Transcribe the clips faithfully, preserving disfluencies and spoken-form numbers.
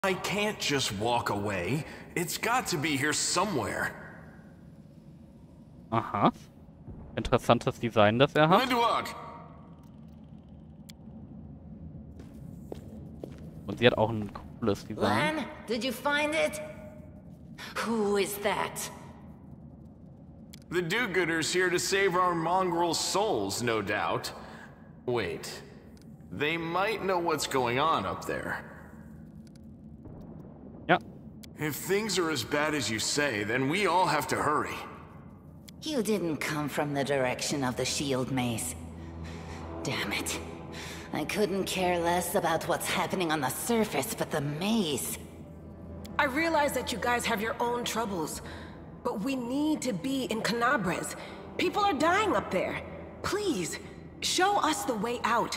I can't just walk away. It's got to be here somewhere. Aha. Interessantes Design, das er hat. Windwalk. Und sie hat auch ein cooles Design. Lan, did you find it? Who is that? The do-gooders here to save our mongrel souls, no doubt. Wait. They might know what's going on up there. Ja. If things are as bad as you say, then we all have to hurry. You didn't come from the direction of the shield maze. Damn it. I couldn't care less about what's happening on the surface, but the maze. I realize that you guys have your own troubles, but we need to be in Canabres. People are dying up there. Please, show us the way out.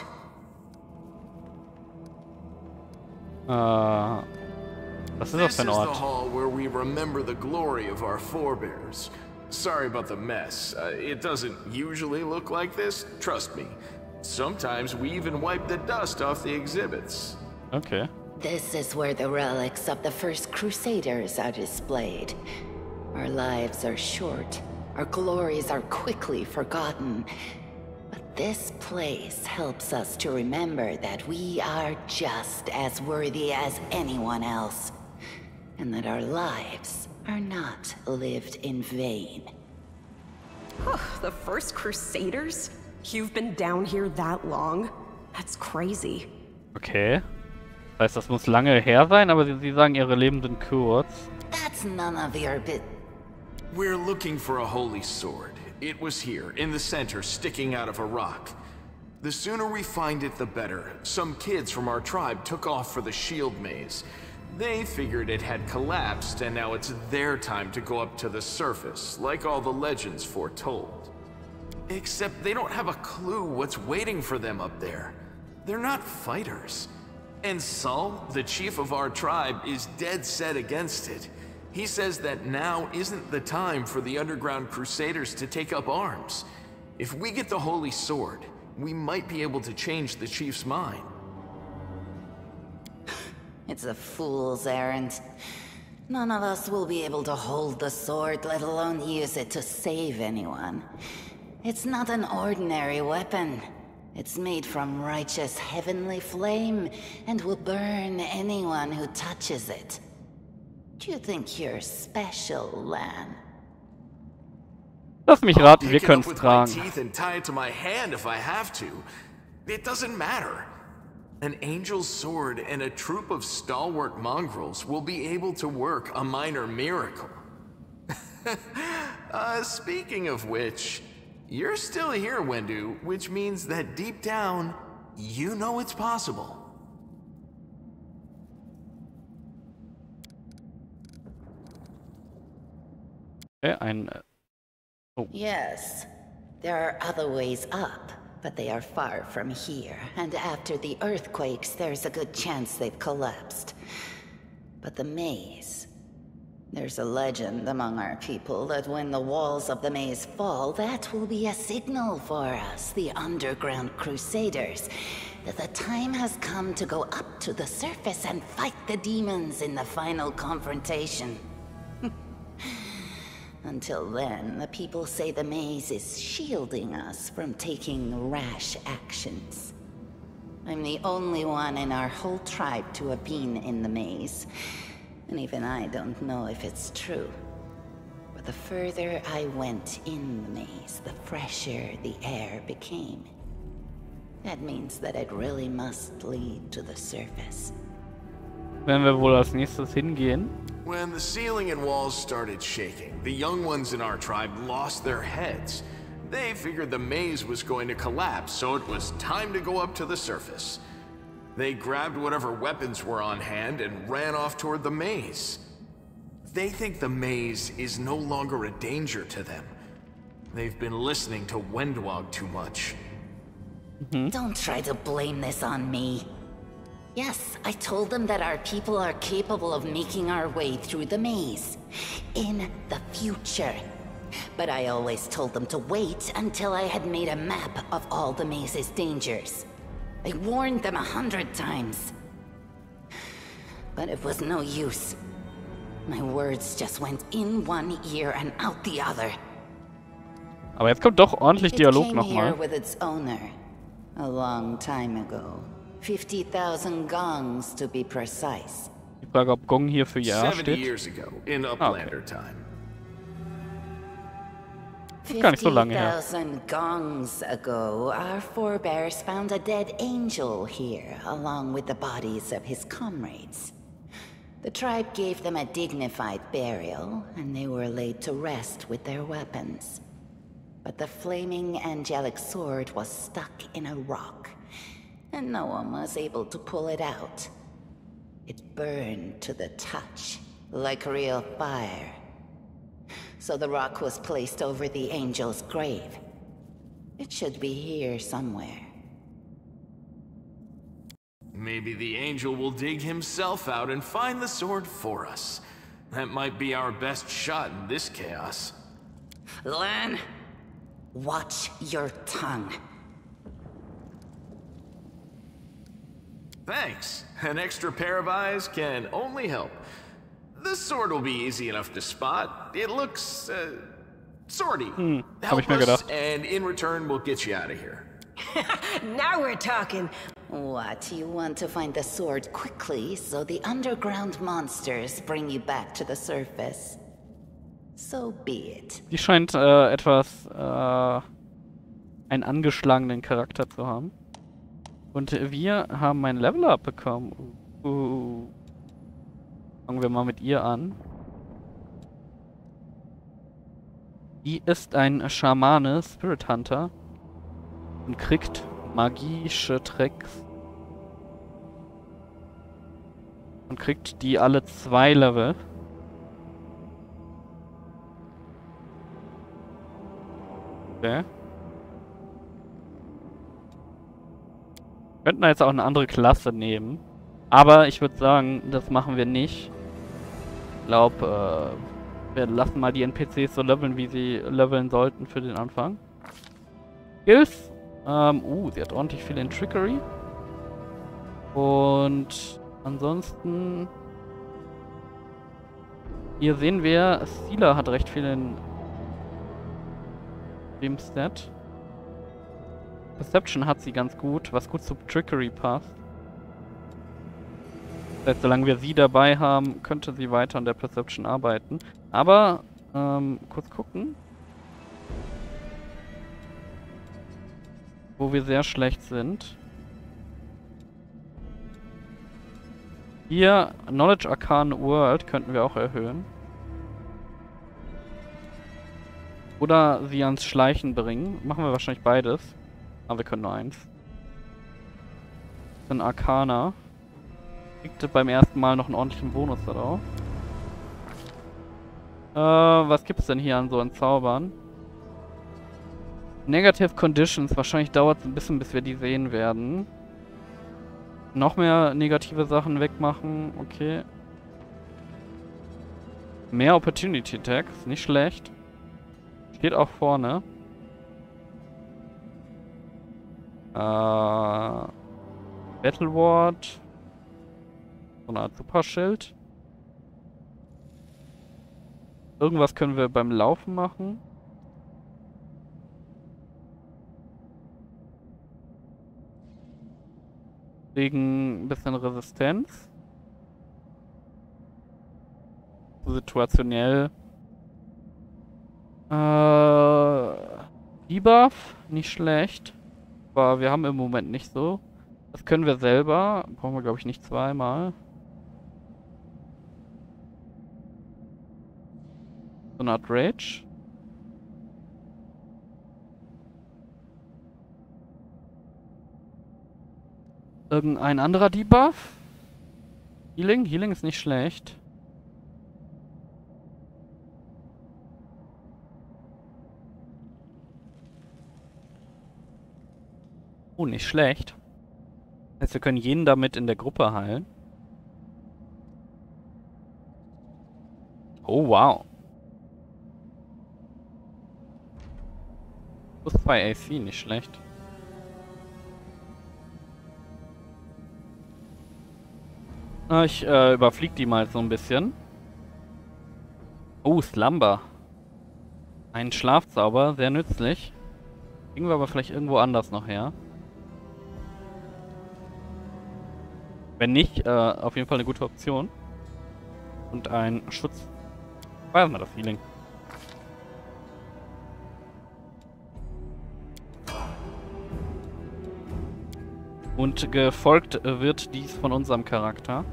Äh, was ist das für ein This is the Ort? hall where we remember the glory of our forebears. Sorry about the mess. Uh, it doesn't usually look like this, trust me. Sometimes we even wipe the dust off the exhibits. Okay. This is where the relics of the first Crusaders are displayed. Our lives are short. Our glories are quickly forgotten. But this place helps us to remember that we are just as worthy as anyone else. And that our lives are not lived in vain. The first Crusaders? You've been down here that long? That's crazy. Okay. Das heißt, das muss lange her sein, aber sie, sie sagen, ihre Leben sind kurz. That's none of your bit. We're looking for a holy sword. It was here, in the center, sticking out of a rock. The sooner we find it, the better. Some kids from our tribe took off for the shield maze. They figured it had collapsed, and now it's their time to go up to the surface, like all the legends foretold. Except they don't have a clue what's waiting for them up there. They're not fighters. And Saul, the chief of our tribe, is dead set against it. He says that now isn't the time for the underground crusaders to take up arms. If we get the holy sword, we might be able to change the chief's mind. It's a fool's errand. None of us will be able to hold the sword, let alone use it to save anyone. It's not an ordinary weapon. It's made from righteous heavenly flame and will burn anyone who touches it. Do you think you're special, Lan? Lass mich raten, wir können es My tragen. teeth and tie it to my hand if I have to. It doesn't matter. An angel's sword and a troop of stalwart mongrels will be able to work a minor miracle. uh, speaking of which, you're still here, Wendu, which means that deep down, you know it's possible. Okay, ein... Oh. Yes. There are other ways up, but they are far from here. And after the earthquakes, there's a good chance they've collapsed. But the maze... There's a legend among our people that when the walls of the maze fall, that will be a signal for us, the underground crusaders, that the time has come to go up to the surface and fight the demons in the final confrontation. Until then, the people say the maze is shielding us from taking rash actions. I'm the only one in our whole tribe to have been in the maze. And even I don't know if it's true. But the further I went in the maze, the fresher the air became. That means that it really must lead to the surface. Werden wir wohl als nächstes hingehen? When the ceiling and walls started shaking, the young ones in our tribe lost their heads. They figured the maze was going to collapse, so it was time to go up to the surface. They grabbed whatever weapons were on hand and ran off toward the maze. They think the maze is no longer a danger to them. They've been listening to Wendwag too much. Mm-hmm. Don't try to blame this on me. Yes, I told them that our people are capable of making our way through the maze. In the future. But I always told them to wait until I had made a map of all the maze's dangers. I warned them a hundred times. but it was no use. My words just went in one ear and out the other. Aber jetzt kommt doch ordentlich It Dialog came here nochmal. with its owner a long time ago. fifty thousand gongs to be precise. Die Frage, ob Gong hier für Ja Seventy steht. years ago, in Uplander time. Ist gar nicht so lange her. fifty thousand gongs ago, our forebears found a dead angel here, along with the bodies of his comrades. The tribe gave them a dignified burial, and they were laid to rest with their weapons. But the flaming angelic sword was stuck in a rock, and no one was able to pull it out. It burned to the touch, like real fire. So the rock was placed over the angel's grave. It should be here somewhere. Maybe the angel will dig himself out and find the sword for us. That might be our best shot in this chaos. Lan, watch your tongue. Thanks. An extra pair of eyes can only help. The sword will be easy enough to spot. It looks, uh, swordy. Hm, hab Help ich mir us, gedacht. and in return, we'll get you out of here. Now we're talking. What, you want to find the sword quickly so the underground monsters bring you back to the surface? So be it. Die scheint äh, etwas äh, einen angeschlagenen Charakter zu haben. Und wir haben ein Level-Up bekommen. Uh. Fangen wir mal mit ihr an. Die ist ein Schamane, Spirit Hunter. Und kriegt magische Tricks. Und kriegt die alle zwei Level. Okay. Könnten wir jetzt auch eine andere Klasse nehmen. Aber ich würde sagen, das machen wir nicht. Ich glaube, äh, wir lassen mal die N P Cs so leveln, wie sie leveln sollten für den Anfang. Skills. Ähm, uh, sie hat ordentlich viel in Trickery. Und ansonsten... Hier sehen wir, Stealer hat recht viel in dem Stat. Perception hat sie ganz gut, was gut zu Trickery passt. Das heißt, solange wir sie dabei haben, könnte sie weiter an der Perception arbeiten. Aber, ähm, kurz gucken. Wo wir sehr schlecht sind. Hier, Knowledge Arcane World könnten wir auch erhöhen. Oder sie ans Schleichen bringen. Machen wir wahrscheinlich beides. Aber wir können nur eins. Dann Arcana. Kriegt beim ersten Mal noch einen ordentlichen Bonus darauf. Äh, was gibt es denn hier an so Zaubern? Negative Conditions. Wahrscheinlich dauert es ein bisschen, bis wir die sehen werden. Noch mehr negative Sachen wegmachen. Okay. Mehr Opportunity Attacks. Nicht schlecht. Steht auch vorne. Äh, Battle Ward. So eine Art Superschild. Irgendwas können wir beim Laufen machen. Wegen ein bisschen Resistenz. Situationell. Äh, Debuff, nicht schlecht. Aber wir haben im Moment nicht so. Das können wir selber. Brauchen wir, glaube ich, nicht zweimal. So eine Art Rage. Irgendein anderer Debuff? Healing? Healing ist nicht schlecht. Oh, nicht schlecht. Das heißt, wir können jeden damit in der Gruppe heilen. Oh, wow. Plus zwei A C, nicht schlecht. Ah, ich äh, überfliege die mal so ein bisschen. Oh, Slumber. Ein Schlafzauber, sehr nützlich. Kriegen wir aber vielleicht irgendwo anders noch her. Wenn nicht, äh, auf jeden Fall eine gute Option. Und ein Schutz. Weiß mal das Feeling. Und gefolgt wird dies von unserem Charakter.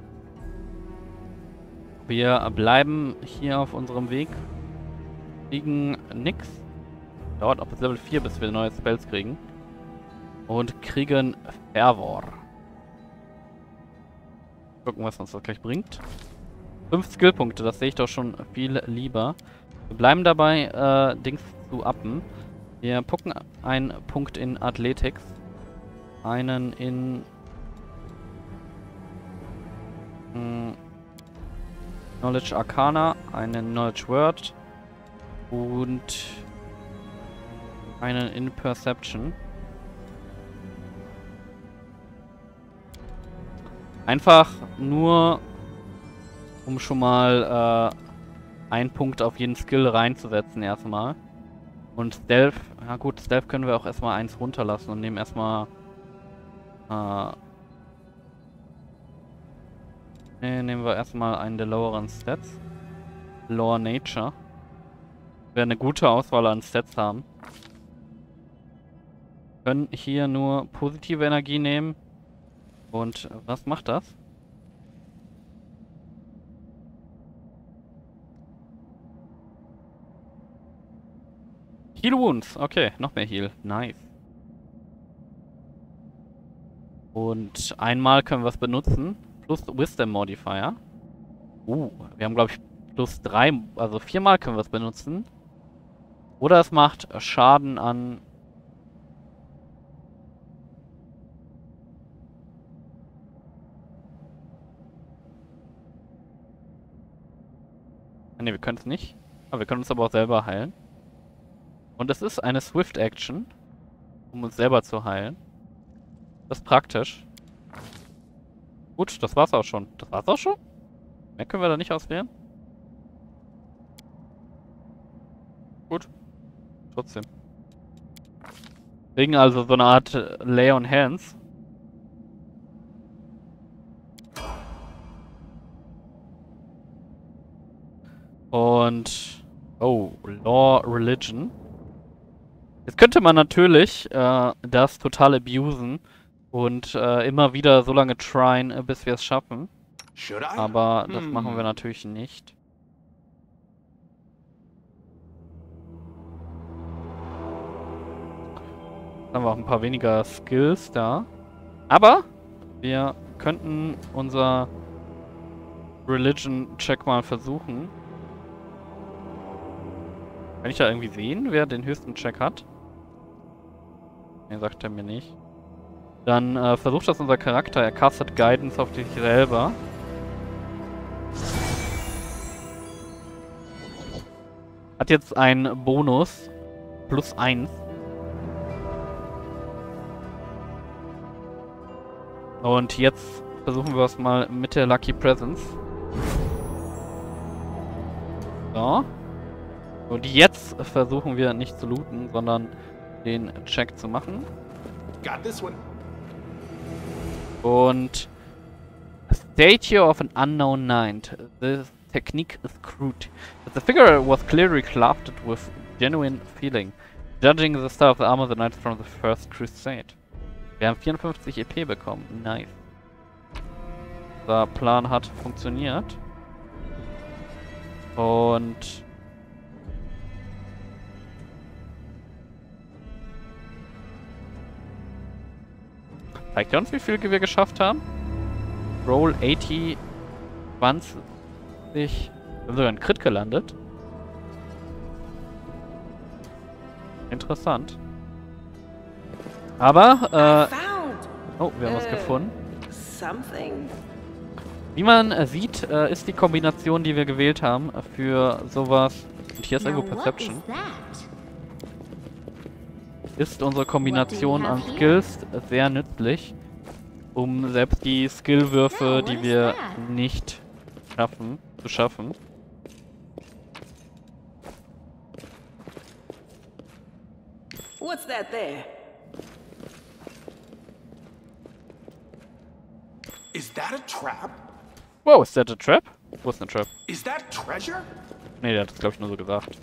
Wir bleiben hier auf unserem Weg. Kriegen nix. Dauert auch bis Level vier, bis wir neue Spells kriegen. Und kriegen Fervor. Gucken, was uns das gleich bringt. Fünf Skillpunkte, das sehe ich doch schon viel lieber. Wir bleiben dabei, äh, Dings zu uppen. Wir pucken einen Punkt in Athletics. Einen in mh, Knowledge Arcana, einen Knowledge Word und einen in Perception. Einfach nur, um schon mal äh, einen Punkt auf jeden Skill reinzusetzen erstmal. Und Stealth, ja gut, Stealth können wir auch erstmal eins runterlassen und nehmen erstmal äh, ne, nehmen wir erstmal einen der loweren Stats. Lower Nature. Wir werden eine gute Auswahl an Stats haben. Können hier nur positive Energie nehmen. Und was macht das? Heal Wounds. Okay, noch mehr Heal. Nice. Und einmal können wir es benutzen. Plus Wisdom Modifier. Uh, wir haben glaube ich plus drei, also viermal können wir es benutzen. Oder es macht Schaden an... Ne, wir können es nicht. Aber wir können uns aber auch selber heilen. Und es ist eine Swift Action, um uns selber zu heilen. Das ist praktisch. Gut, das war's auch schon. Das war's auch schon? Mehr können wir da nicht auswählen? Gut. Trotzdem. Wegen also so eine Art Lay on Hands. Und... Oh, Law Religion. Jetzt könnte man natürlich äh, das total abusen und äh, immer wieder so lange tryen, äh, bis wir es schaffen. Aber das hm. machen wir natürlich nicht. Dann haben wir auch ein paar weniger Skills da. Aber wir könnten unser Religion-Check mal versuchen. Kann ich da irgendwie sehen, wer den höchsten Check hat? Ne, sagt er mir nicht. Dann äh, versucht das unser Charakter. Er castet Guidance auf sich selber. Hat jetzt einen Bonus. Plus eins. Und jetzt versuchen wir es mal mit der Lucky Presence. So. Und jetzt versuchen wir nicht zu looten, sondern den Check zu machen. Got this one. Und Statue of an unknown knight. The technique is crude. But the figure was clearly crafted with genuine feeling. Judging the style of the armor of the knights from the first crusade. Wir haben vierundfünfzig E P bekommen. Nice. Der Plan hat funktioniert. Und... Zeigt er uns, wie viel wir geschafft haben? Roll achtzig, zwanzig. Wir haben sogar einen Crit gelandet. Interessant. Aber, äh... Oh, wir haben was gefunden. Wie man äh, sieht, äh, ist die Kombination, die wir gewählt haben, für sowas... Und hier ist irgendwo Perception. Ist unsere Kombination an Skills sehr nützlich. um selbst die Skillwürfe, die wir nicht schaffen, zu schaffen. What's that there? Is that a trap? Wow, ist that a trap? Wo ist eine Trap? Is that treasure? Nee, der hat es glaube ich nur so gesagt.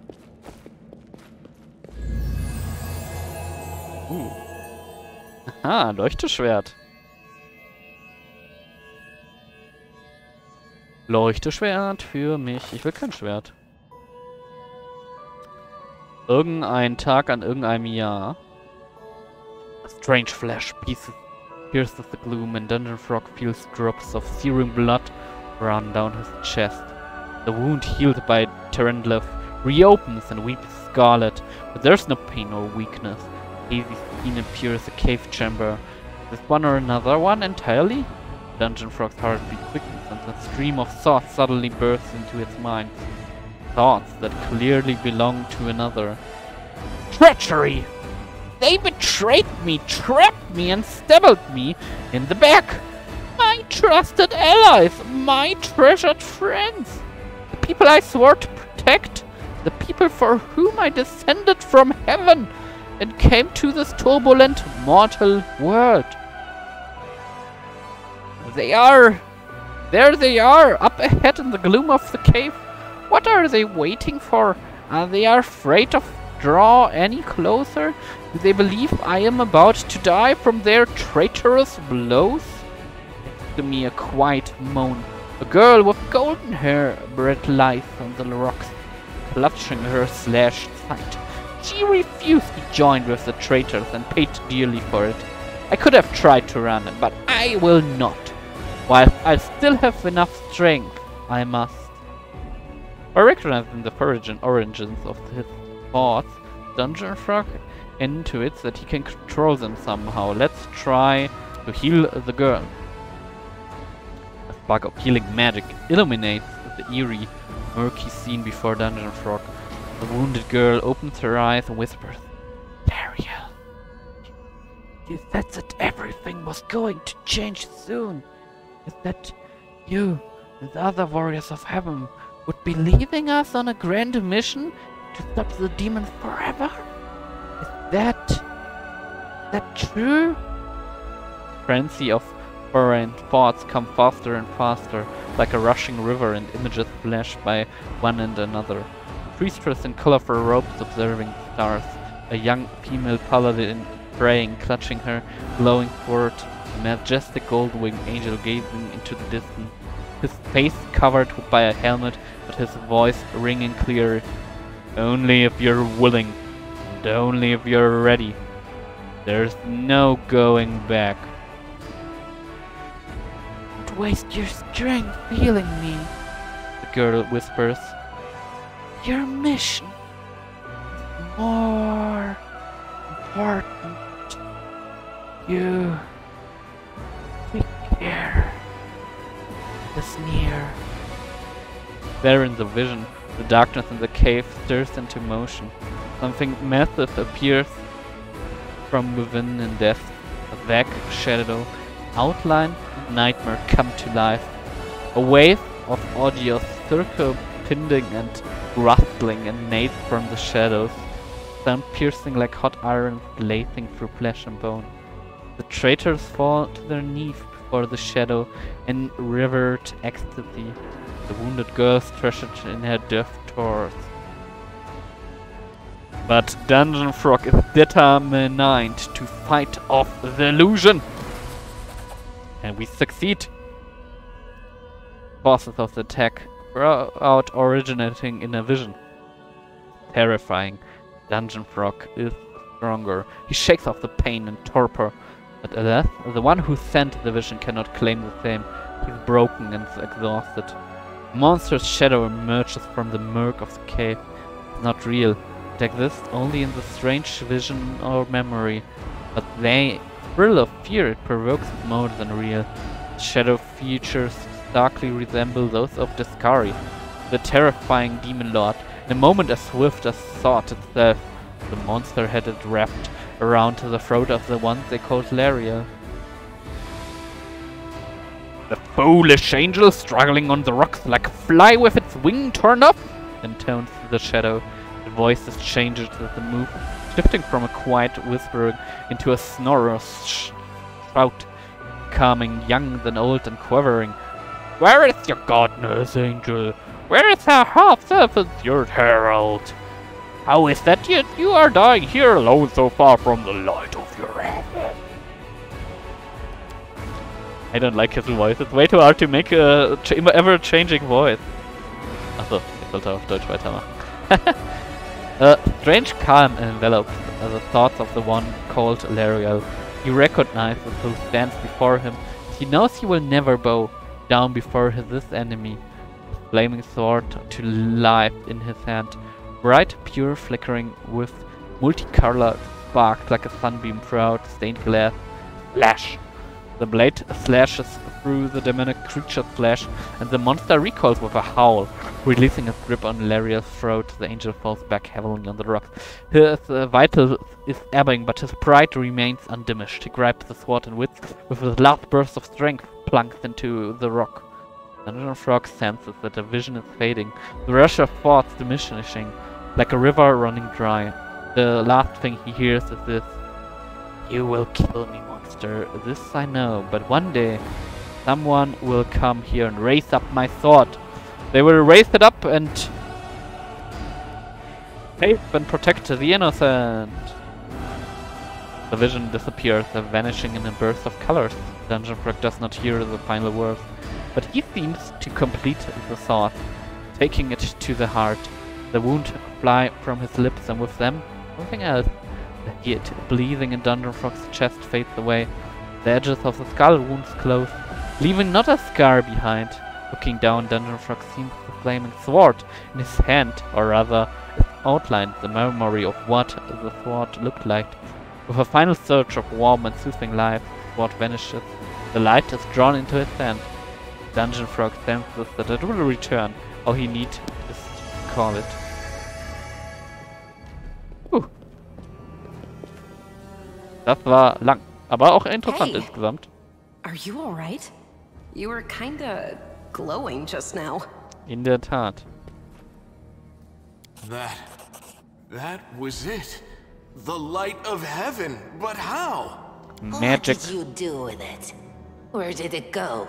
Uh. Aha, Leuchteschwert. Leuchteschwert für mich. Ich will kein Schwert. Irgendein Tag an irgendeinem Jahr. A strange flash pieces pierces the gloom and Dungeon Frog feels drops of searing blood run down his chest. The wound healed by Terendlev reopens and weeps scarlet, but there's no pain or weakness. Hazy skin appears a cave chamber. Is this one or another one entirely? Dungeon Frog's heartbeat quickens and a stream of thoughts suddenly bursts into his mind. Thoughts that clearly belong to another. Treachery! They betrayed me, trapped me, and stabbed me in the back! My trusted allies, my treasured friends! The people I swore to protect, the people for whom I descended from heaven and came to this turbulent, mortal world. They are... There they are, up ahead in the gloom of the cave. What are they waiting for? Are they afraid to draw any closer? Do they believe I am about to die from their traitorous blows? Next to me a quiet moan. A girl with golden hair breathed life on the rocks, clutching her slashed side. She refused to join with the traitors and paid dearly for it. I could have tried to run, but I will not. While I still have enough strength, I must. By recognizing the origin origins of his thoughts, Dungeon Frog intuits that he can control them somehow. Let's try to heal the girl. A spark of healing magic illuminates the eerie, murky scene before Dungeon Frog. The wounded girl opens her eyes and whispers, Dariel, you said that everything was going to change soon. Is that you and the other warriors of heaven would be leaving us on a grand mission to stop the demon forever? Is that... that true? Frenzy of foreign thoughts come faster and faster, like a rushing river, and images flash by one and another. A priestess in colorful robes observing the stars, a young female paladin praying, clutching her glowing sword, a majestic gold-winged angel gazing into the distance, his face covered by a helmet, but his voice ringing clear. Only if you're willing, and only if you're ready. There's no going back. Don't waste your strength healing me, the girl whispers. Your mission is more important. You take care. It is near. There in the vision, the darkness in the cave stirs into motion. Something massive appears from within in depth. A vague shadow, outline, and nightmare come to life. A wave of audio circle pinding and rustling emanates from the shadows, sound piercing like hot iron blazing through flesh and bone. The traitors fall to their knees before the shadow in revered ecstasy. The wounded girl stretched in her death tours. But Dungeon Frog is determined to fight off the illusion. And we succeed. Forces of the attack out originating in a vision. Terrifying. Dungeon Frog is stronger. He shakes off the pain and torpor. But alas, the one who sent the vision cannot claim the same. He's broken and exhausted. A monstrous shadow emerges from the murk of the cave. It's not real. It exists only in the strange vision or memory. But the thrill of fear it provokes is more than real. The shadow features starkly resemble those of Discari, the terrifying demon lord. In a moment as swift as thought itself, the monster had it wrapped around the throat of the one they called Lariel. The foolish angel struggling on the rocks like a fly with its wing turned up, intones the shadow. The voices change as they move, shifting from a quiet whispering into a sonorous sh shout, becoming young then old and quivering. Where is your godness, angel? Where is our half-servant, your herald? How is that yet you are dying here alone so far from the light of your heaven? I don't like his voice. It's way too hard to make a ch ever-changing voice. Achso, ich sollte auf Deutsch weitermachen. A strange calm envelops the thoughts of the one called Lariel. He recognizes who stands before him. He knows he will never bow down before his, this enemy. His flaming sword to life in his hand. Bright, pure, flickering with multicolored sparks like a sunbeam throughout stained glass. Flash! The blade slashes through the demonic creature's flesh, and the monster recoils with a howl. Releasing its grip on Lariel's throat, the angel falls back heavily on the rocks. His uh, vital is ebbing, but his pride remains undiminished. He grabs the sword and with, with his last burst of strength, plunks into the rock. Dungeon Frog senses that the vision is fading, the rush of thoughts diminishing, like a river running dry. The last thing he hears is this: "You will kill me, monster. This I know, but one day someone will come here and raise up my sword. They will raise it up and save and protect the innocent." The vision disappears, vanishing in a burst of colors. Dungeon Frog does not hear the final words, but he seems to complete the thought, taking it to the heart. The wound fly from his lips, and with them, nothing else. The heat bleeding in Dungeon Frog's chest fades away. The edges of the skull wounds close, leaving not a scar behind. Looking down, Dungeon Frog sees the flaming sword in his hand, or rather, it outlines the memory of what the sword looked like. With a final surge of warm and soothing life, the sword vanishes. The light is drawn into his hand. Dungeon Frog senses that it will return. All he needs is to call it. Uh. Das war lang, aber auch interessant Hey. insgesamt. Are you alright? You were kinda glowing just now. In der Tat. That... that was it. The light of heaven. But how? Magic. What did you do with it? Where did it go?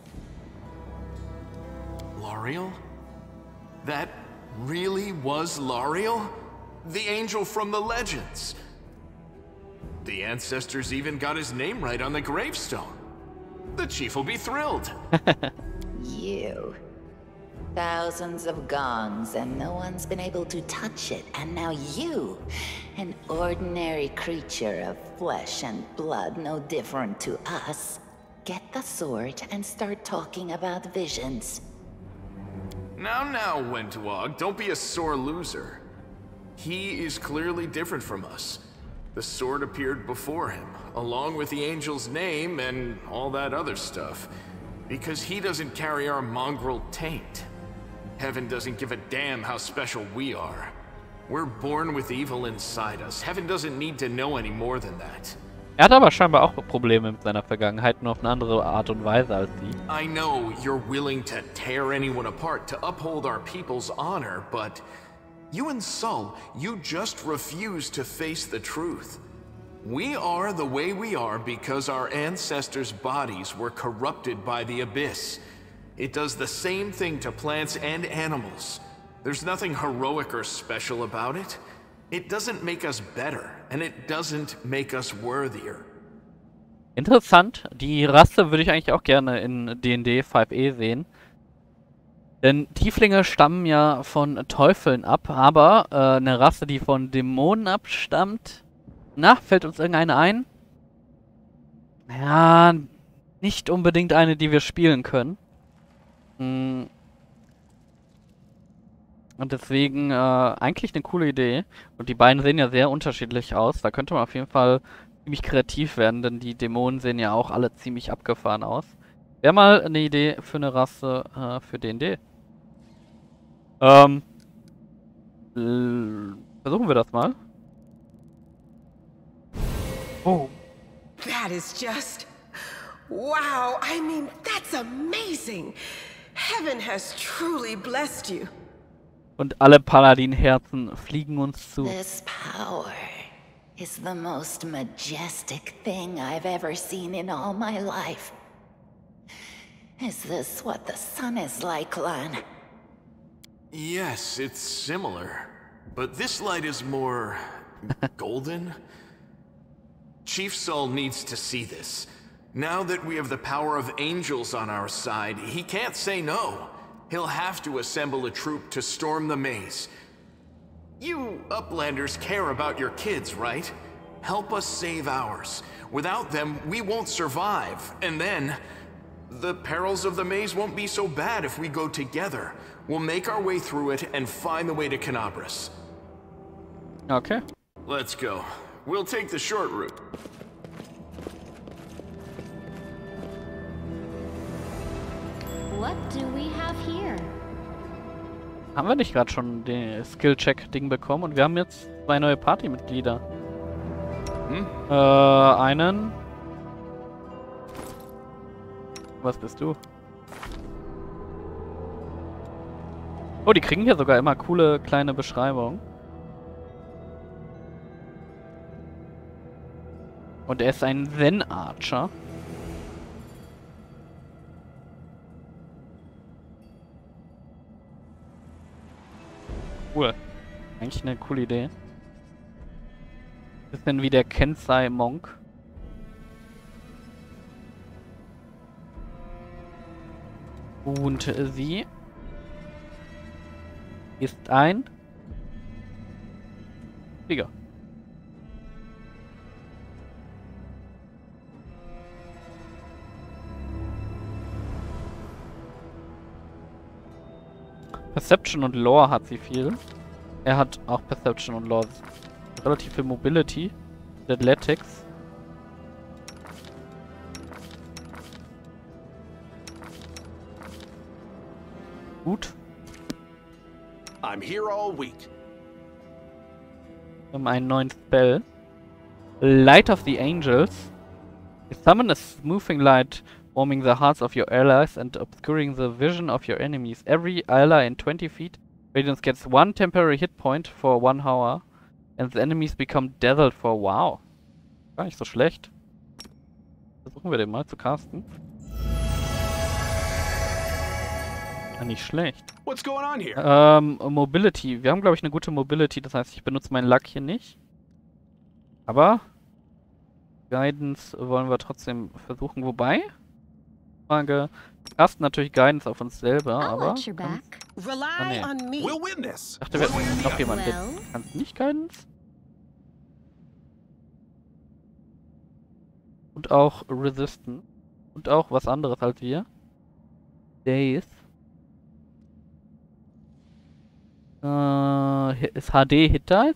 Lariel? That really was Lariel? The angel from the legends. The ancestors even got his name right on the gravestone. The chief will be thrilled. You. Thousands of gongs and no one's been able to touch it, and now you, an ordinary creature of flesh and blood no different to us, get the sword and start talking about visions. Now, now, Wentwog, don't be a sore loser. He is clearly different from us. The sword appeared before him, along with the angel's name and all that other stuff, because he doesn't carry our mongrel taint. Heaven doesn't give a damn how special we are. We're born with evil inside us. Heaven doesn't need to know any more than that. Er hat aber scheinbar auch Probleme mit seiner Vergangenheit, nur auf eine andere Art und Weise als sie. I know you're willing to tear anyone apart to uphold our people's honor, but you and Sol, you just refuse to face the truth. We are the way we are because our ancestors' bodies were corrupted by the Abyss. It does the same thing to plants and animals. There's nothing heroic or special about it. It doesn't make us better, and it doesn't make us worthier. Interessant. Die Rasse würde ich eigentlich auch gerne in D und D fünf E sehen. Denn Tieflinge stammen ja von Teufeln ab, aber äh, eine Rasse, die von Dämonen abstammt. Na, fällt uns irgendeine ein? Ja, nicht unbedingt eine, die wir spielen können. Hm. Und deswegen äh, eigentlich eine coole Idee. Und die beiden sehen ja sehr unterschiedlich aus. Da könnte man auf jeden Fall ziemlich kreativ werden, denn die Dämonen sehen ja auch alle ziemlich abgefahren aus. Wäre mal eine Idee für eine Rasse äh, für D und D. Ähm. Versuchen wir das mal. Oh. That is just Wow, I mean, that's amazing. Heaven has truly blessed you. Und alle Paladin-Herzen fliegen uns zu. This power is the most majestic thing I've ever seen in all my life. Is this what the sun is like, Lan? Yes, it's similar. But this light is more... golden? Chief Saul needs to see this. Now that we have the power of angels on our side, he can't say no. He'll have to assemble a troop to storm the maze. You Uplanders care about your kids, right? Help us save ours. Without them, we won't survive. And then, the perils of the maze won't be so bad if we go together. We'll make our way through it and find the way to Canabras. Okay. Let's go. We'll take the short route. What do we have here? Haben wir nicht gerade schon den Skill-Check-Ding bekommen? Und wir haben jetzt zwei neue Partymitglieder. Hm? Äh, einen... Was bist du? Oh, die kriegen hier sogar immer coole kleine Beschreibungen. Und er ist ein Zen-Archer. Cool. Eigentlich eine coole Idee. Bisschen wie der Kensei Monk. Und sie ist ein Flieger. Perception und Lore hat sie viel. Er hat auch Perception und Lore. Relativ viel Mobility. Athletics. Gut. I'm here all week. Wir haben einen neuen Spell. Light of the Angels. You summon a smoothing light, warming the hearts of your allies and obscuring the vision of your enemies. Every ally in twenty feet, Radiance gets one temporary hit point for one hour, and the enemies become dazzled for wow. Gar nicht so schlecht. Versuchen wir den mal zu casten. Ja, nicht schlecht. What's going on here? Ähm, Mobility. Wir haben, glaube ich, eine gute Mobility. Das heißt, ich benutze meinen Luck hier nicht. Aber Guidance wollen wir trotzdem versuchen. Wobei, Frage, wir casten natürlich Guidance auf uns selber, I'll aber... watch your back. Rely Oh, nee. on me. We'll win this. Ich dachte, wir One way or hätten the noch other. jemanden. Well. Kannst nicht Guidance? Und auch Resisten. Und auch was anderes als wir. Days. Äh, ist H D Hit Dice?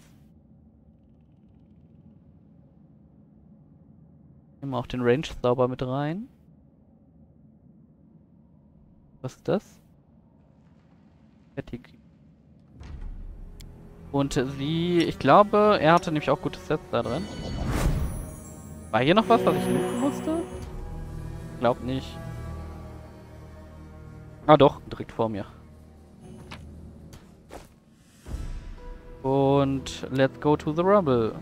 Nehmen wir auch den Range-Zauber mit rein. Was ist das? Fatigue. Und sie, ich glaube, er hatte nämlich auch gute Sets da drin. War hier noch was, was ich looten musste? Glaub nicht. Ah doch, direkt vor mir. Und let's go to the rubble.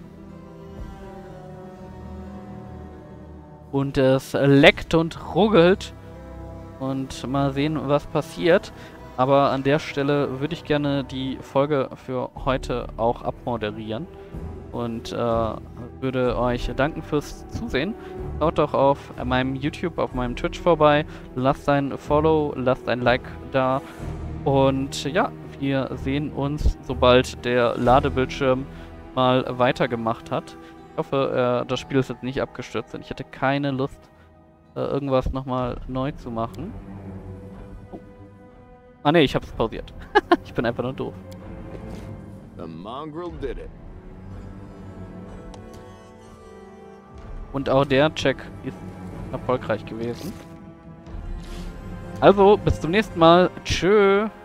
Und es leckt und ruggelt. Und mal sehen, was passiert. Aber an der Stelle würde ich gerne die Folge für heute auch abmoderieren. Und äh, würde euch danken fürs Zusehen. Schaut doch auf meinem YouTube, auf meinem Twitch vorbei. Lasst ein Follow, lasst ein Like da. Und ja, wir sehen uns, sobald der Ladebildschirm mal weitergemacht hat. Ich hoffe, äh, das Spiel ist jetzt nicht abgestürzt, denn ich hätte keine Lust, äh, irgendwas nochmal neu zu machen. Oh. Ah ne, ich hab's pausiert. Ich bin einfach nur doof. The mongrel did it. Und auch der Check ist erfolgreich gewesen. Also, bis zum nächsten Mal. Tschö.